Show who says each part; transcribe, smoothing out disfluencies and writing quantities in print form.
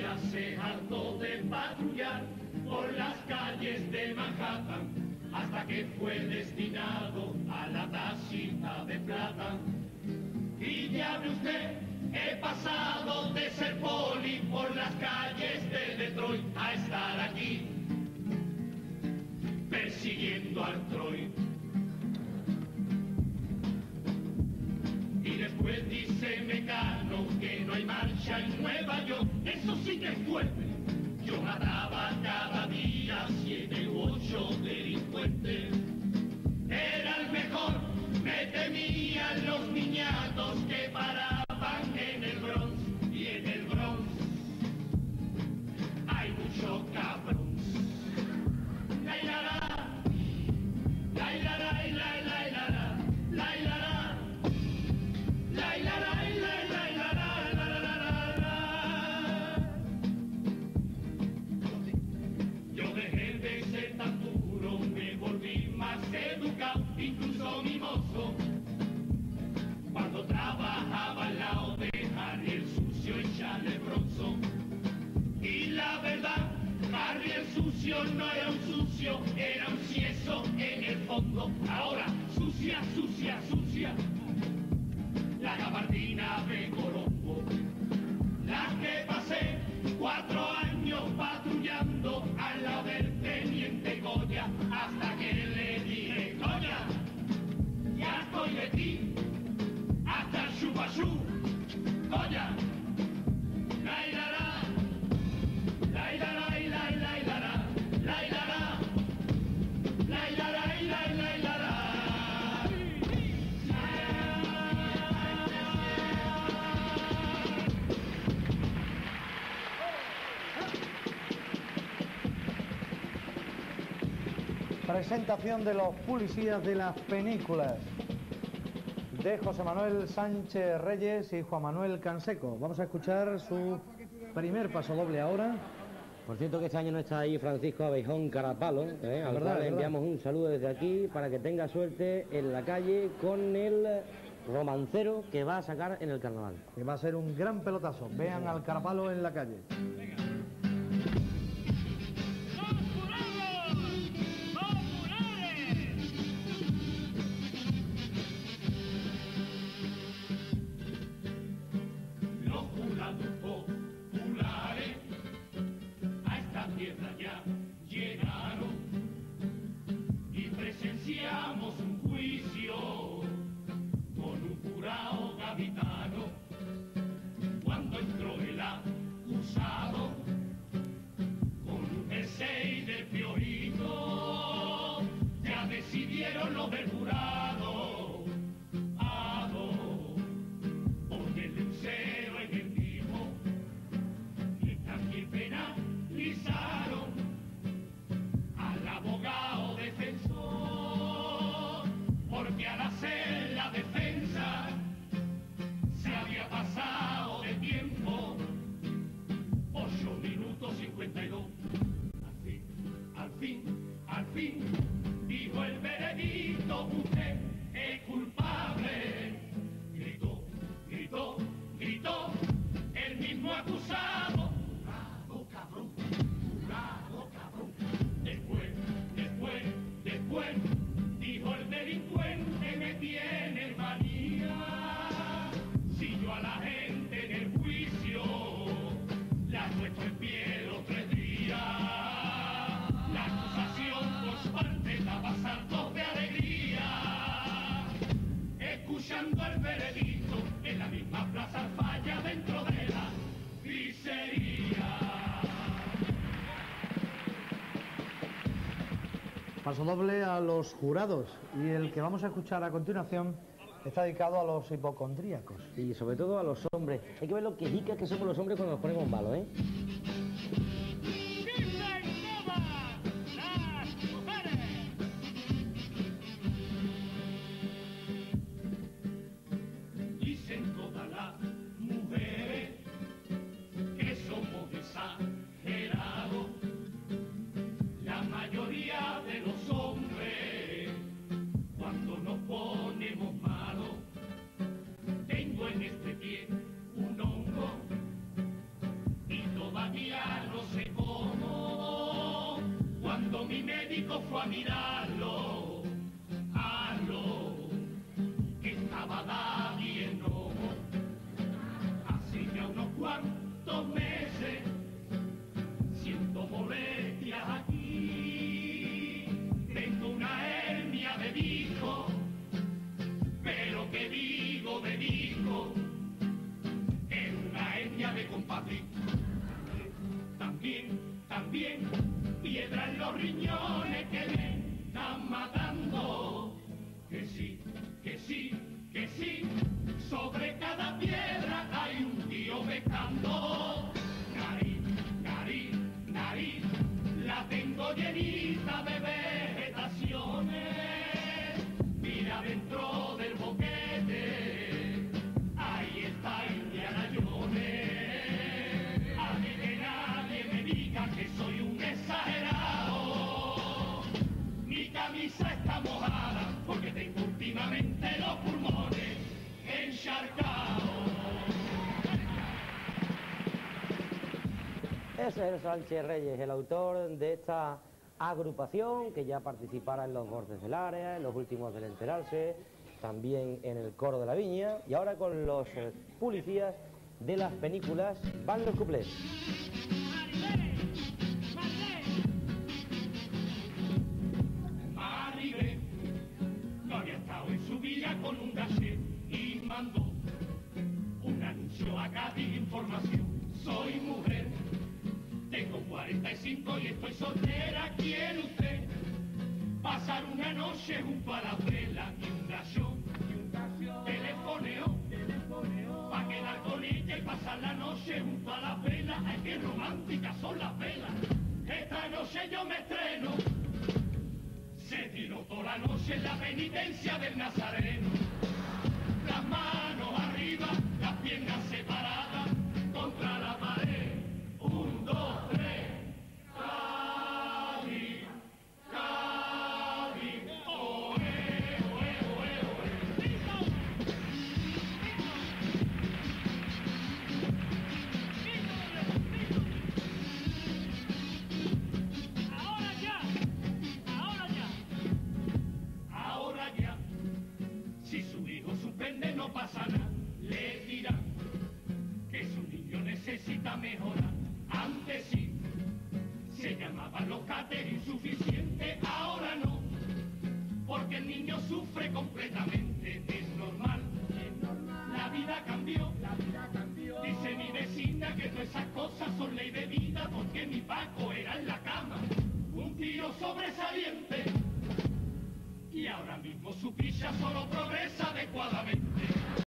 Speaker 1: ya se hartó de patrullar por las calles de Manhattan, hasta que fue destinado a la tacita de plata. Y ya ve usted, he pasado de ser poli por las calles de Detroit a estar aquí, persiguiendo al Troy. Y después dice Mecano que no hay marcha en Nueva York, eso sí que es fuerte. Yo mataba cada día 7 u 8 delincuentes. Era el mejor, me temían los niñatos que paraban en el Bronx. Y en el Bronx hay mucho cabrón. La ilara, la ilara, la ilara, la ilara, la ilara, la ilara, la Yo dejé de ser tan duro, me volví más educado, incluso mimoso. Cuando trabajaba al lado de Harry el sucio y Charles Bronson. Y la verdad, Harry el sucio no era un sucio, era un cieso en el fondo. Ahora, sucia, sucia, sucia, la gabardina de Colombo, la que pasé 4 años patrullando al lado del teniente Goya, hasta que le dije, Goya, ya estoy de ti, hasta el chupachú, Goya, la ilara, la ilara, la ilara, la ilara, la ilara, la ilara, la ilara.
Speaker 2: Presentación de los policías de las películas de José Manuel Sánchez Reyes y Juan Manuel Canseco. Vamos a escuchar su primer pasodoble ahora.
Speaker 3: Por cierto que este año no está ahí Francisco Abejón Carapalo, al cual le enviamos un saludo desde aquí para que tenga suerte en la calle con el romancero que va a sacar en el carnaval.
Speaker 2: Que va a ser un gran pelotazo. Vean al Carapalo en la calle.
Speaker 1: Populares a esta tierra ya llegaron y presenciamos un juicio con un jurado gaditano. Cuando entró el acusado con un jersey de Piojito, ya decidieron los del jurado. Ponerle un cero en el tipo y también penalizaron al abogado defensor, porque al hacer la defensa se había pasado de tiempo 8 minutos 52. Al fin, dijo el veredicto, usted es culpable. Gritó el mismo acusado. Jurado, cabrón. Después, dijo el delincuente, me tiene manía. Si yo a la gente en el juicio la he puesto en pie los 3 días. La acusación por su parte estaba saltos de alegría. Escuchando el veredicto en la misma plaza falla dentro de la pizzería.
Speaker 2: Pasodoble a los jurados, y el que vamos a escuchar a continuación está dedicado a los hipocondríacos.
Speaker 3: Y sobre todo a los hombres. Hay que ver lo quejicas que somos los hombres cuando nos ponemos malos, ¿eh?
Speaker 1: Dicen todas las mujeres que somos exagerados. La mayoría de los hombres, cuando nos ponemos malos, tengo en este pie un hongo y todavía mirarlo, hazlo, que estaba David en ojo. Hace ya unos cuantos meses siento molestias aquí. Tengo una hernia de disco, pero que digo de disco, es una hernia de compadre. También, piedra en los riñones que me están matando. Que sí, sobre cada piedra hay un tío becando. Nariz, la tengo llenita de vegetaciones. Mira dentro del boquete, ahí está Indiana Jones. A mí que nadie me diga que soy un exagerado. Mi camisa está mojada porque tengo últimamente los pulmones encharcados.
Speaker 3: Ese es el Sánchez Reyes, el autor de esta agrupación que ya participará en los Bordes del Área, en los últimos del Enterarse, también en el Coro de la Viña, y ahora con los policías de las películas van los cuplés.
Speaker 1: Maribel no había estado en su villa con un gachet y mandó un anuncio a Cádiz, información. Soy mujer, tengo 45 y estoy soltera. ¿Quiere usted pasar una noche junto a la vela y un gachón? Telefoneo pa' quedar con ella y pasar la noche junto a la vela. Ay, qué románticas son las velas. Esta noche yo me estreno. Se tiró toda la noche en la penitencia del Nazareno. Las manos arriba, las piernas separadas contra la pared. 1, 2, 3. Cádiz, Cádiz, oe, oe, oe, oe. Ahora ya, si su hijo suspende no pasa nada, le dirán que su niño necesita mejorar. Antes sí, se llamaban los cáteres insuficientes, ahora no, porque el niño sufre completamente, es normal, la vida cambió, dice mi vecina que todas esas cosas son ley de vida, porque mi Paco era en la cama, un tío sobresaliente, y ahora mismo su picha solo progresa adecuadamente.